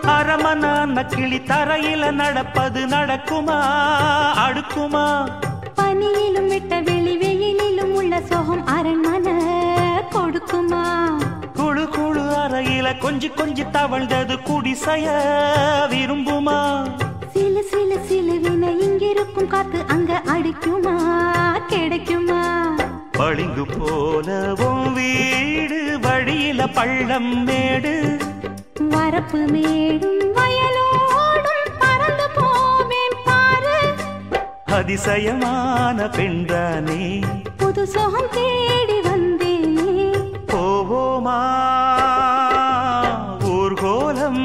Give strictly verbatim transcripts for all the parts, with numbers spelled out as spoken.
அரமனான கிளி தரையில நடப்பது நடக்குமா அடுக்குமா பனியிலும் விட்ட வெளி வெயிலிலும் உள்ள சோகம் அரண்மனை கொடுக்குமா குழு குழு அறையில கொஞ்சி கொஞ்சி தவழ்ந்தது குடிசைய விரும்புமா சிலு சிலு சிலுவின இங்கிருக்கும் காத்து அங்க அடிக்குமா கிடைக்குமா பளிங்கு போலவும் வீடு வழியில பள்ளம் மேடு வரப்பு மேடும் வயலோடும் பறந்து போவேன் பாரு அதிசயமான பெண்தானே புது சோகம் தேடி வந்தேனே போவோமா ஊர்கோலம்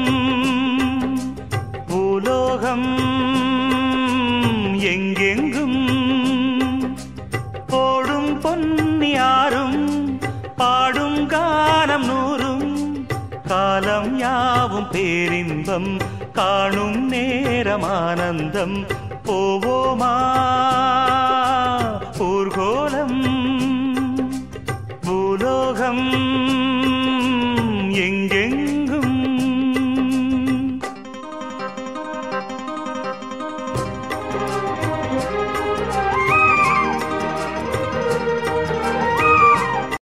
பூலோகம் எங்கெங்கும் போடும் பொன்னியாரும் பாடும் காலம் நூறும் காலம் யாவும் பேரின்பம் காணும் நேரம் ஆனந்தம் போவோமா